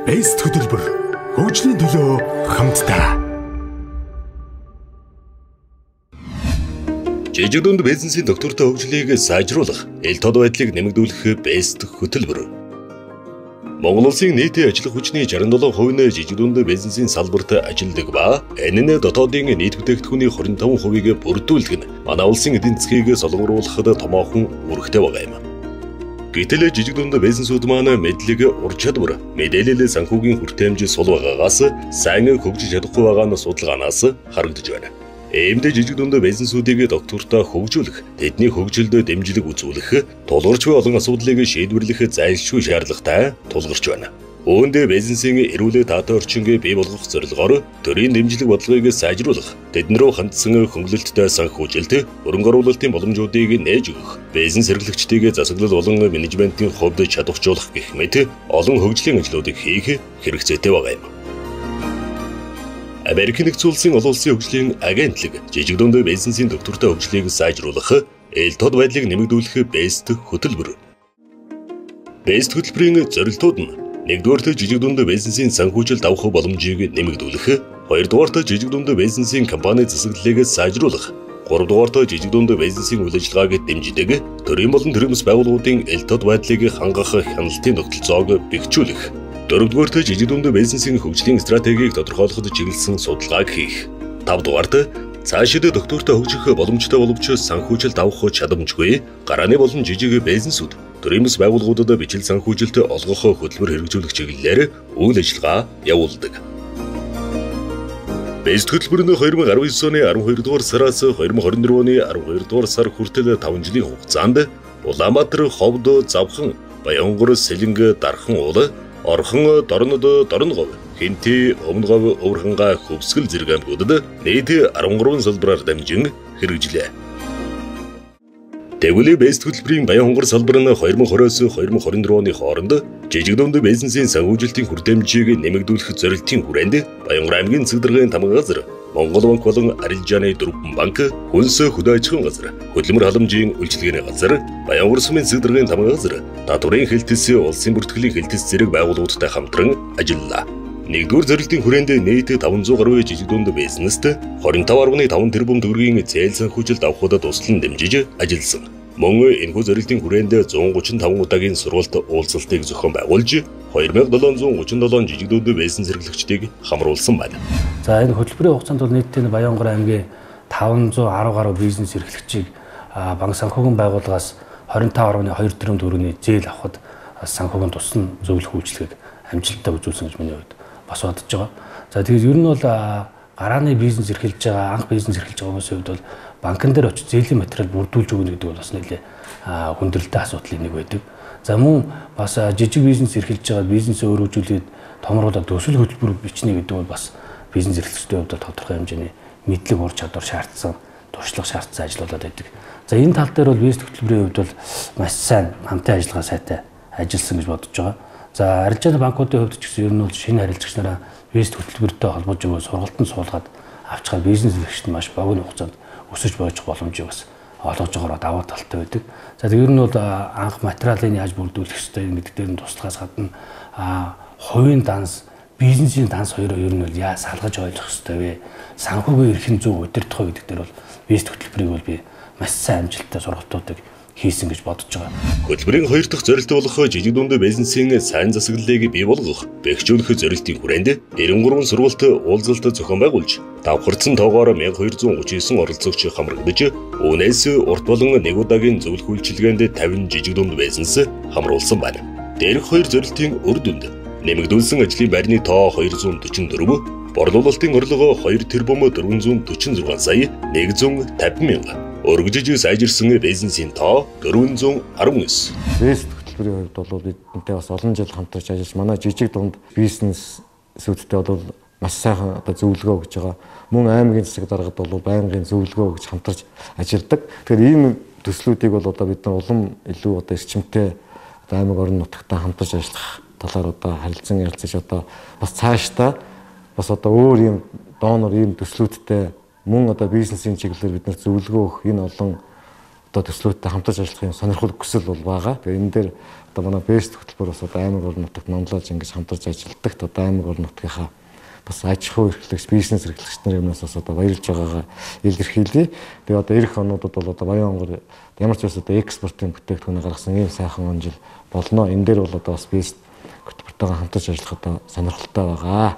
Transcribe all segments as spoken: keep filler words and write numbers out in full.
Best хөтөлбөр хөгжлийн төлөө хамтдаа. Жижиг дунд бизнесийн доктортой хөгжлийг сайжруулах, эл тод байдлыг нэмэгдүүлэх Best хөтөлбөр. Монгол улсын нийтийн ажил хүчний шестьдесят seven percent нь жижиг дунд бизнесийн салбарт ажилладаг ба энэ нь дотоодын нийт бүтээгдэхүүний twenty-five percent-ийг бүрдүүлдэг нь манай улсын эдийн засгийг солонгоруулахад томоохон үүрэгтэй байгаа юм. Гэтэл жижиг дунд бизнесүүд маань мэдлэг, ур чадвар, мэдээлэл санхүүгийн хүртээмж сул байгаагаас сайн хөгжиж чадахгүй байгаа нь судалгаанаас харагдаж байна. Иймд жижиг дунд бизнесүүдийг доктортой хөгжүүлэх, тэдний хөгжилд дэмжлэг үзүүлэх, тулгарч буй олон асуудлыг шийдвэрлэх зайлшгүй шаардлагатай тулгарч байна. Үүнд бизнесийн эрүүл таатай орчинг бий болгох зорилгоор төрийн дэмжлэг бодлогыг сайжруулах, тэднэрөө хандсан хөнгөлөлттэй санхүүжилт, хөрөнгө оруулалтын боломжуудыг нээж өгөх, бизнес эрхлэгчдийг засаглал болон менежментийн хувьд чадваржуулах гэх мэт олон хөгжлийн ажлуудыг хийх хэрэгцээтэй байгаа юм. Америк нэгдсэн улсын олон улсын хөгжлийн агентлаг жижиг дунд бизнесийн доктортой хөгжлийг сайжруулах, эл тод байдлыг нэмэгдүүлэх Best хөтөлбөр. Best хөтөлбөрийн зорилтууд нь нэгдүгээрт жижиг дунд бизнесийн санхүүжилт авах боломжийг нэмэгдүүлэх, хоёрдугаарт жижиг дунд бизнесийн компани засаглалыг сайжруулах, гуравдугаарт жижиг дунд бизнесийн үйл ажиллагааг дэмждэг, төрийн болон төрөмс байгууллагуудын эл тод байдлыг хангах хяналтын тогтолцоог бэхжүүлэх, дөрөвдүгээрт жижиг дунд бизнесийн хөгжлийн стратегийг тодорхойлоход чиглэсэн судалгааг хийх, тавдугаарт цаашид доктортой хөгжих боломжтой боловч санхүүжилт авах чадамжгүй гарааны болон жижиг бизнесүүд төрөмс байгууллагуудад бичил санхүүжилт олгох хөтөлбөр хэрэгжүүлэх чиглэлээр үйл ажиллагаа явуулдаг. Best хөтөлбөр нь twenty nineteen оны twelve дугаар сараас twenty twenty-four оны twelve дугаар сар хүртэл five жилийн хугацаанд Улаанбаатар, Ховд, Завхан, Баянгар, Сэлэнг, Дархан уул, Орхон, Дорнод, Дорногов, Хинти, Өмнөгов, Өвөрхангай, Хөвсгөл зэрэг аймагуудад нийт thirteen салбараар дамжин хэрэгжлээ. Тэгвэл Best хөтөлбөрийн Баянгар салбар нь twenty twenty-оос twenty twenty-four оны хооронд жижиг дунд бизнесийн санхүүжилтийн хүртээмжийг нэмэгдүүлэх зорилтын хүрээнд Баянгар аймгийн цэгдэргийн тамга газар, Монгол банк болон Арилжааны дөрвөн банк, Хүнс хөдөө аж ахуйн газар, хөдөлмөр халамжийн үйлчилгээний газар, Баянгар сумын цэгдэргийн тамга газар, татварын хэлтэс, улсын бүртгэлийн хэлтэс зэрэг байгууллагуудтай хамтран ажиллалаа. Нэгдүгээр зорилтын хүрээнд нийт five hundred гаруй жижиг дунд бизнест twenty-five point five тэрбум төгрөгийн зээл санхүүжилт авахд туслан дэмжиж ажилласан. Мөн энэхүү зорилтын хүрээнд one thirty-five удаагийн сургалт уулзалтыг зохион байгуулж twenty-seven thirty-seven жижиг дунд бизнес эрхлэгчдийг хамруулсан байна. За энэ хөтөлбөрийн хугацаанд бол нийтдээ Баянгар аймгийн five hundred ten гаруй бизнес эрхлэгчийг банк санхүүгийн байгууллагаас twenty-five point two тэрбум төгрөгийн зээл авахд санхүүгийн тусна зөвлөх үйлчлэгийг амжилттай үзүүлсэн гэж миний хувьд бас бодож байгаа. За тэгээд ер нь бол гарааны бизнес эрхэлж байгаа, анх бизнес эрхэлж байгаа хүмүүсийн хувьд бол банкн дээр очиж зээлийн материал бүрдүүлж өгнө гэдэг бол бас нэлээ хүндрэлтэй асуудлын нэг байдаг. За мөн бас жижиг бизнес эрхэлж байгаа бизнесээ өргөжүүлээд томруулаад төсөл хөтөлбөр бичнэ гэдэг бол бас бизнес эрхлэгчдийн хувьд тодорхой хэмжээний мэдлэг, ур чадвар шаардсан, туршлага шаардсан ажил болоод байдаг. За энэ тал дээр бол Best хөтөлбөрийн хувьд бол маш сайн хамтын ажиллагаа сайтай ажилласан гэж бодож байгаа. За арилжааны банкуудын хувьд ч гэсэн ер нь бол шинэ харилцагч нараа Best хөтөлбөртэй холбож өгөө сургалтанд суулгаад авчгаа бизнес эрхлэгчд маш богино хугацаанд өсөж бойжих боломжийг бас олгож байгаагаар даваа талтай байдаг. За тэр нь бол анх материалын яаж бүрдүүлэх ёстой гэдэг дээр нь туслахаас гадна хувийн данс, бизнесийн данс хоёроо ер нь бол яа салгаж ойлгох ёстой вэ? Санхүүгийн эрхийн зөв удирдах вэ гэдэг дээр бол Best хөтөлбөрийг бол би маш сайн амжилттай сургалтуудыг хийсэн гэж бодож байгаа. Хөтөлбөрийн хоёр дахь зорилт болох жижиг дунд бизнесийн сайн засаглалыг бий болгох, бэхжүүлэх зорилтын хүрээнд ninety-three сургалт уулзалт зохион байгуулж, давхарцсан тоогоор twelve thirty-nine оролцогч хамрагдаж, үүнээс урт болон нэг удаагийн зөвлөх үйлчилгээнд fifty жижиг дунд бизнес хамруулсан байна. Дээрх хоёр зорилтын үр дүнд нэмэгдүүлсэн ажлын байрны тоо two forty-four, борлуулалтын орлого two тэрбум four forty-six сая one hundred fifty мянга. Өргөжиж сайжирсан бизнесийн тоо four hundred nineteen. Best хөтөлбөрийн хувьд бол бидэнтэй бас олон жил хамтарч ажиллаж манай жижиг дунд бизнесүүдтэй бол маш сайхан одоо зөвлөгөө өгж байгаа. Мөн аймгийн засаг даргад бол байнгын зөвлөгөө өгж хамтарч ажилладаг. Тэгэхээр ийм төслүүдийг бол одоо бид нар улам илүү одоо эрчимтэй одоо аймаг орон нутагтаа хамтарч ажиллах талаар одоо харилцан ярилцаж одоо бас цаашдаа бас одоо өөр ийм донор ийм төслүүдтэй мөн одоо бизнесийн чиглэлээр бид нар зөвлөгөө өгөх энэ олон одоо төслүүдтэй хамтарч ажиллахын сонирхол хүсэл бол байгаа. Тэгээ энэ дээр одоо манай бэст хөтөлбөр бас одоо аймаг орон нутагт номлож ингэж хамтарч ажилладаг. Одоо аймаг орон нутгийнхаа бас аж ахуй эрхлэгч, бизнес эрхлэгч нарын юмнаас бас одоо баярлж байгаагаа илэрхийлье. Тэгээ одоо эх онуудад бол одоо Баянгор ямар ч бас одоо экспортын бүтээгдэхүүн гаргасан ийм сайхан он жил болно. Энэ дээр бол одоо бас бэст хөтөлбөртэйгээ хамтарч ажиллах одоо сонирхолтой байгаа.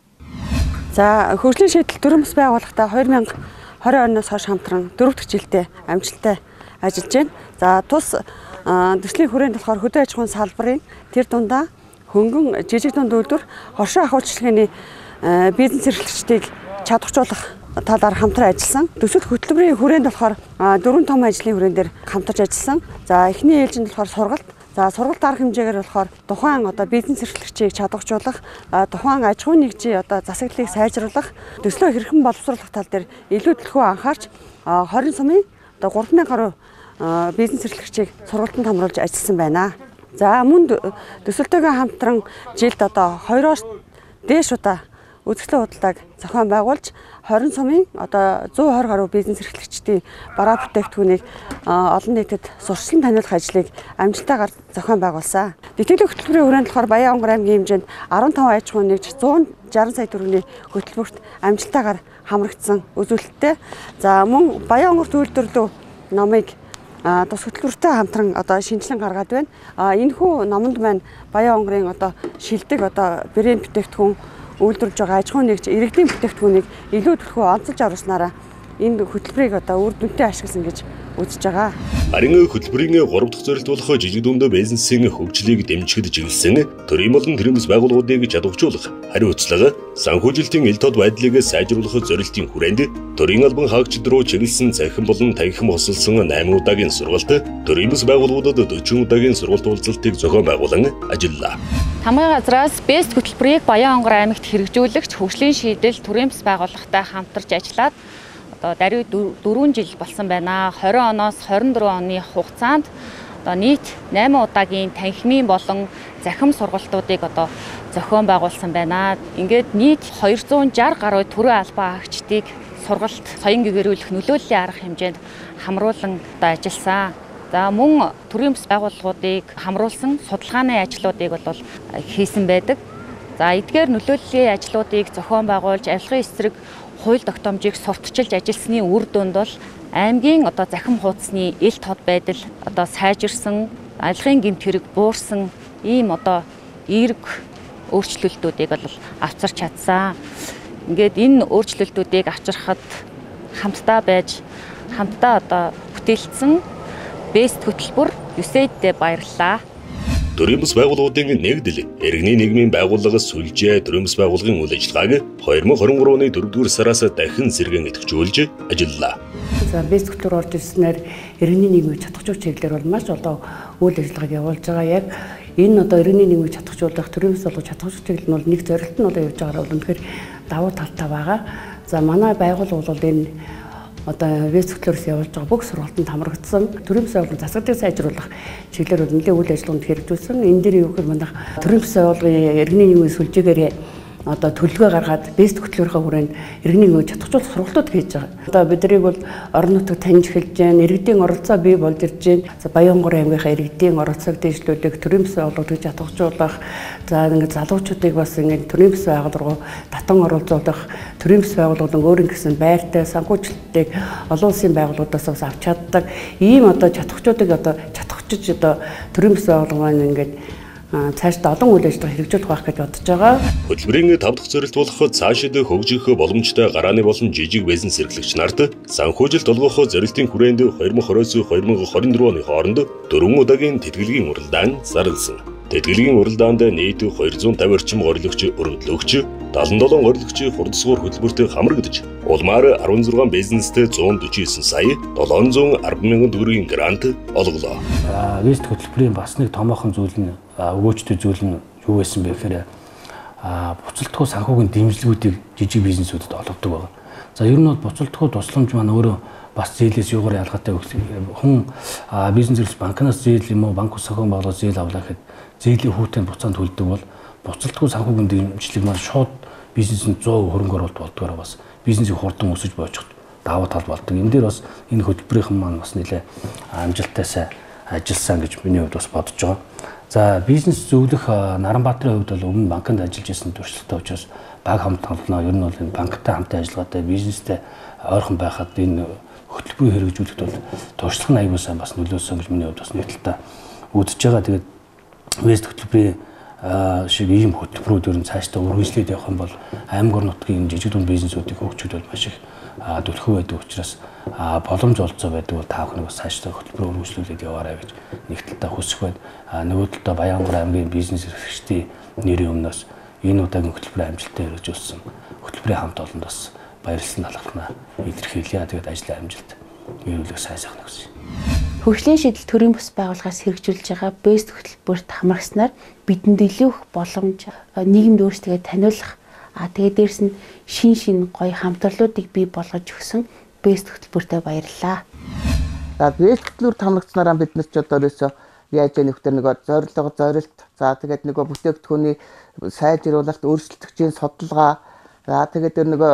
За хөгжлийн шийдэл төрийн бас байгууллагатай хоёр мянга хорин оноос хойш хамтран дөрөв дэх жилдээ амжилттай ажиллаж байна. За тус төслийн хүрээнд болохоор хөдөө аж ахуйн салбарын тэр дундаа хөнгөн жижиг дунд үйлдвэр хоршоо ахуйчлагын бизнес эрхлэгчдийг чадваржуулах талаар хамтран ажилласан. Төсөл хөтөлбөрийн хүрээнд болохоор дөрвөн том ажлын хүрээн дээр хамтарч ажилласан. За эхний ээлжинд болохоор сургалт. За сургалт арга хэмжээгээр болохоор тухайн одоо бизнес эрхлэгчийг чадваржуулах, тухайн аж ахуйн нэгжийн одоо засаглалыг сайжруулах, төслөө хэрхэн боловсруулах тал дээр илүү төлхөө анхаарч хорин сумын одоо гурван мянга гаруй бизнес эрхлэгчийг сургалтанд хамруулж ажилласан байна. За мөн төсөлтөйгөө хамтран жилд одоо хоёроос дээш удаа үзэсгэлэн худалдааг зохион байгуулж хорин сумын одоо зуун хорин гаруй бизнес эрхлэгчдийн бараа бүтээгдэхүүнийг олон нийтэд сурчлан таниулах ажлыг амжилттайгаар зохион байгуулсан. Дэвтглийн хөтөлбөрийн хүрээнд болохоор Баянгор аймгийн хэмжээнд арван таван аж ахуйн нэгж зуун жарган сая төгрөгийн хөтөлбөрт амжилттайгаар хамрагдсан үзүүлэлттэй. За мөн Баянгор үйлдвэрлэв номыг тус хөтөлбөртэй хамтран одоо шинжилэн гаргаад байна. Энэхүү номонд маань Баянгорын одоо шилдэг одоо брэнд бүтээгдэхүүн үйлдвэрлэж байгаа аж ахуйн нэгж иргэдийн бүтээгдэхүүнийг илүү төлхөө онцолж оруулснараа энэ хөтөлбөрийг одоо үр дүнтэй ашигласан гэж үзэж байгаа. Харин хөтөлбөрийн гурав дахь зорилт болох жижиг дунд бизнесийн хөгжлийг дэмжихэд чиглэсэн төрийн болон төрийн бас байгууллагуудыг чадваржуулах, хариуцлага, санхүүжилтийн ил тод байдлыг сайжруулах зорилтын хүрээнд төрийн албан хаагчид руу чиглэсэн цахим болон танхим хосолсон найман удаагийн сургалт, төрийн бас байгууллагуудад дөрвөн удаагийн сургалт уулзалтыг зохион байгуулан ажиллалаа. Хамгийн газраас бэст хөтөлбөрийг Баянгор аймагт хэрэгжүүлэгч хөгжлийн шийдэл төрийн бас байгууллагатай хамтарч ажиллаад одоо даруй дөрвөн жил болсон байна. хорин оноос хорин дөрвөн оны хугацаанд одоо нийт найман удаагийн танхимын болон захим сургалтуудыг одоо зохион байгуулсан байна. Ингээд нийт хоёр зуун жаргал гаруй төрийн албан хаагчдыг сургалт соён гэгэрүүлэх нөлөөллийн арга хэмжээнд хамруулан одоо ажилласан. За мөн төрийн бас байгууллагуудыг хамруулсан судалгааны ажлуудыг бол хийсэн байдаг. За эдгээр нөлөөллийн ажлуудыг зохион байгуулж авилгын эсрэг хууль тогтоомжийг сурталчилж ажилласны үр дүнд бол аймгийн одоо захим хуудасны ил тод байдал одоо сайжирсан, авилгын гэмт хэрэг буурсан ийм одоо эерэг өөрчлөлтүүдийг бол авчирч чадсан. Ингээд энэ өөрчлөлтүүдийг авчирхад хамтдаа байж хамтдаа одоо бүтээлсэн бэст хөтөлбөр ю эс эй ай-д баярлалаа. Төрийн бас байгууллагуудын нэгдэл иргэний нийгмийн байгууллагаас сүлжээ төрийн бас байгууллагын үйл ажиллагааг хоёр мың хорин гурван оны дөрөвдүгээр сараас дахин сэргэн идэвхжүүлж ажиллалаа. За бэст хөтөлбөр орж ирснээр иргэний нийгмийг чадахжуух чиглэлээр бол маш одоо үйл ажиллагааг явуулж байгаа. Яг энэ одоо иргэний нийгмийг чадахжуулах төрийн бас болго чадахжуух чиглэл нь бол нэг зорилт нь одоо явж байгаагаар бол үнэхээр давуу талтай байгаа. За манай байгууллага бол энэ одоо бэст хөтөлбөрөөс явуулж байгаа бүх сургалтанд хамрагдсан төрийн бас байгууллагын засаглалыг сайжруулах чиглэлээр нэлээд үйл ажиллагаанд хэрэгжүүлсэн. Энэ дээр юу гэхээр манай төрийн бас байгууллагын иргэний нийгмийн сүлжээгээр одоо төлөвлөгөө гаргаад бэст хөтөлбөрийнхөө хүрээнд иргэний нийгмийг чадахжуулах сургалтууд хийж байгаа. Одоо биднийг бол орон нутагт таньж эхэлж байна. Иргэдийн оролцоо бий болж ирж байна. За Баянгор аймгийнхаа иргэдийн оролцоог дэвшлүүлэх, төрийн бас байгууллагыг чадахжуулах, за ингээд залуучуудыг бас ингээд төрийн бас байгууллага руу татан оруулах, төрийн бас байгууллагын өөрийн гэсэн байртай санхүүжилтийг олон улсын байгууллагуудаас бас авч чаддаг. Ийм одоо чадахчдыг одоо чадахчиж одоо төрийн бас байгууллага маань ингээд цаашдаа олон үйл ажиллагаа хэрэгжүүлэх байх гэж бодож байгаа. Хөтөлбөрийн тав дахь зорилт болох цаашид хөгжих боломжтой гарааны болон жижиг бизнес эрхлэгч нарт санхүүжилт олгох зорилтын хүрээнд хоёр мың двадцать-оос хоёр мың двадцать три оны хооронд дөрвөн удаагийн тэтгэлгийн уралдаан зарласан. Тэтгэлгийн уралдаанд нийт хоёр зуун тавин орчим гориглогч өргөдлөгч, талан долоон гориглогч хурдсгуур хөтөлбөртэй хамрагдж, улмаар арван зургаан бизнестэй зуун дөрвөн девять сая долоон зуун арван мянган төгрөгийн грант олголоо. Бэст хөтөлбөрийн бас нэг томоохон зүйл нь өгөөжтэй зүйл нь юу байсан бэ гэхээр буцалтгүй санхүүгийн дэмжлэгүүдийг жижиг бизнесүүдэд олгодог байна. За ер нь бол буцалтгүй тусламж маань өөрөө бас зээлээс юугаар ялгаатай хүн бизнес эрхлэгч банкнаас зээл юм уу банк ус санхүүгийн байгууллагаас зээл авлаа гэхэд зээлийн хүүтэнд буцаанд төлдөг бол буцалтгүй санхүүгийн дэмжлэг маань шууд бизнесэнд сто хөрөнгө оруулалт болдгоор бас бизнесийг хурдан өсөж боочиход давуу тал болдог. Энэ дээр бас энэ хөтөлбөрийнхэн маань бас нэлээ амжилттай ажилласан гэж миний хувьд бас бодож байгаа. За бизнес зөвлөх Наранбаатарын хувьд бол өмнө банкнд ажиллаж исэн туршлагатай учраас баг хамт олноо. Ер нь бол энэ банктай хамтын ажиллагаатай бизнестэй ойрхон байхад энэ хөтөлбөрийг хэрэгжүүлэхэд бол туршлага нь аюул сайн бас нөлөөсөн гэж миний хувьд бас нийтлэлтэй үзэж байгаа. Тэгээд Вест хөтөлбөрийн шиг ийм хөтөлбөрүүд ер нь цаашдаа үргэлжлээд явах юм бол аймаг нутгийн жижиг дунд бизнесүүдийг хөгжүүлээд маш их төлхөө байдаг учраас боломж олцоо байдаг бол та бүхэн бас цаашдаа хөтөлбөр үргэлжлүүлээд яваарай гэж нэгдэлтэй хүсэх байна. Нөгөө талдаа Баянгор аймгийн бизнес эрхлэгчдийн нэрийн өмнөөс энэ удаагийн хөтөлбөрийн амжилттай хэрэгжүүлсэн хөтөлбөрийн хамт олонд бас баярлалын талархнаа илэрхийлье. Тэгээд ажлын амжилт эрүүлэх сайн сайхна гэсэн. Хөгжлийн шийдэл төрийн бас байгууллагаас хэрэгжүүлж байгаа Бест хөтөлбөрт хамрагснаар бидэнд илүү их боломж, нийгэмд өөрсдөө таниулах, а тэгээд дээрс нь шин шин гоё хамтарлуудыг бий болгож өгсөн Бест хөтөлбөртөө баярлалаа. За Бест хөтөлбөрт хамрагснараа бид нар ч одоо ерөөсөө яаж нөхдөр нөгөө зорилго, зорилт, за тэгээд нөгөө бүтээгдэхүүний сайжруулалт, өөрчлөлтөгчийн судалгаа, за тэгээд нөгөө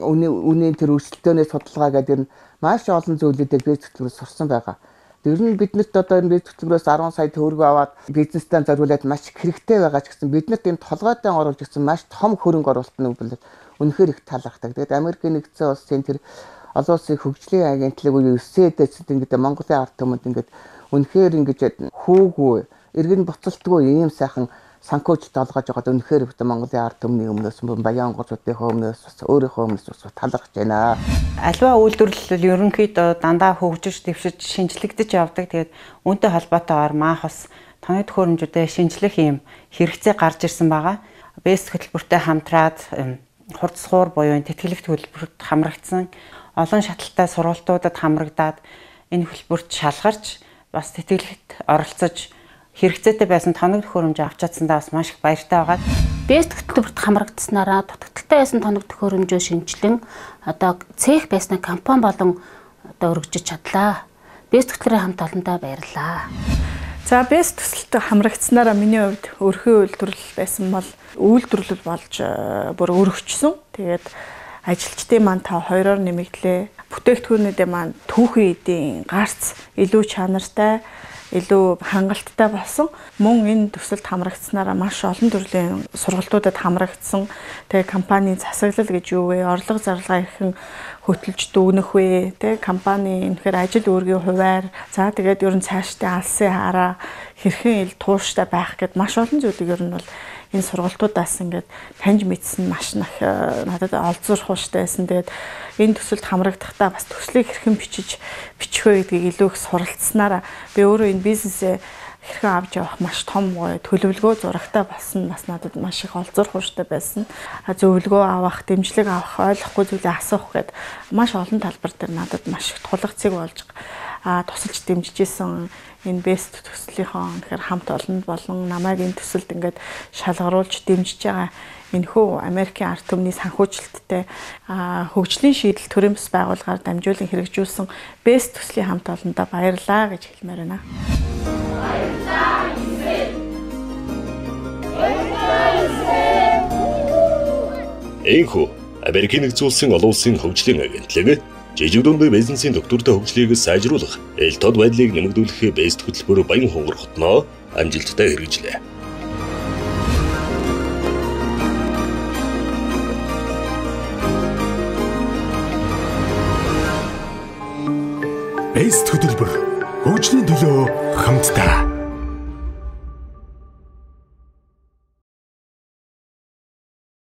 үнийн тэр өрсөлдөөний судалгаа гэдэг нь маш олон зүйлүүдийг Бест хөтөлбөрөөр сурсан байгаа. Тэр нь биднэрт одоо энэ Бест хөтөлбөрөөс арван сая төгрөг аваад бизнестэй зориулаад маш их хэрэгтэй байгаа ч гэсэн биднэрт энэ толгойдоо оруулж ирсэн маш том хөрөнгө оруулалт нь бол үнэхээр их талархдаг. Тэгээд Америкийн нэгдсэн улсын тэр олон улсын хөгжлийн агентлаг уу ю эс эй дэд ингээд Монголын ард түмэнд ингээд үнэхээр ингээд хүүгүй эргэн буцалтгүй ийм сайхан санхүүжилт олгож байгаад үнэхээр бид Монголын ард түмний өмнөөс Баянгорчуудын өмнөөс бас өөрийнхөө өмнөөс бас талархаж байна. Аливаа үйлдвэрлэл ерөнхийдөө дандаа хөгжиж, дэвшиж, шинжлэгдэж явдаг. Тэгээд үүнтэй холбоотойгоор маах бас тооны төхөөрөмжүүдэд шинжлэх юм хэрэгцээ гарч ирсэн байгаа. Бест хөтөлбөртэй хамтраад хурцсуур буюу тэтгэлэг төлбөрт хамрагдсан олон шаталтай сургалтуудад хамрагдаад энэ хөтөлбөрт шалгарч бас тэтгэлэгт оролцож хэрэгцээтэй байсан тоног төхөөрөмж авч чадсандаа бас маш их баяртай байгаа. Бест хөтөлбөрт хамрагдсанараа дутагдaltaй байсан тоног төхөөрөмжөө шинжилэн одоо цех байсны компани болон одоо өргөжж чадлаа. Бест хөтөлбөрийн хамт олондоо баярлалаа. За Бест төсөлтөд хамрагдсанараа миний хувьд өрхөө үйлдвэрлэл байсан бол үйлдвэрлэл болж бүр өргөжсөн. Тэгээд ажилчдын маань та хоёроор нэмэгдлээ. Бүтээгдэхүүнүүдээ маань түүхэн эдийн гарц илүү чанартай, илүү хангалттай болсон. Мөн энэ төсөлд хамрагдсанараа маш олон төрлийн сургалтуудад хамрагдсан. Тэгээ компанийн засаглал гэж юу вэ? Орлого зарлага хэрхэн хөтөлж дүгнэх вэ? Тэгээ компани энэхээр ажил үүргийн хуваар, за тэгээд ер нь цаашдаа алсын хараа хэрхэн ил тууштай байх гэд маш олон зүйлийг ер нь бол энэ сургалтуудаас ингээд таньж мэдсэн маш их надад олзуурах хууштай байсан. Тэгээд энэ төсөлд хамрагдахдаа бас төслийг хэрхэн бичиж бичих вэ гэдгийг илүү их суралцсанараа би өөрөө энэ бизнесээ хэрхэн авч явах маш том төлөвлөгөө зурагтай болсон бас надад маш их олзуурах хууштай байсан. Зөвлөгөө авах, дэмжлэг авах, ойлгохгүй зүйлээ асуух гэд маш олон талбар дээр надад маш их тулгцыг болж а тусалж дэмжижсэн энэ Бест төслийнхөө тэгэхээр хамт олонд болон намайг энэ төсөлд ингээд шалгаруулж дэмжиж байгаа энэхүү Америкийн ард түмний санхүүжилттэй хөгжлийн шийдэл төрийн бас байгууллагаар дамжуулан хэрэгжүүлсэн Бест төслийн хамт олондоо баярлалаа гэж хэлмээр байна. Баярлалаа. Энэхүү Америкийн нэгдсэн улсын олон улсын хөгжлийн агентлаг жижиг дунд бизнесийн доктортой хөгжлийг сайжруулах, эл тод байдлыг нэмэгдүүлэх Бест хөтөлбөр баян хонгор хотноо амжилттай хэрэгжлээ. Бест хөтөлбөр хөгжлийн төлөө хамтдаа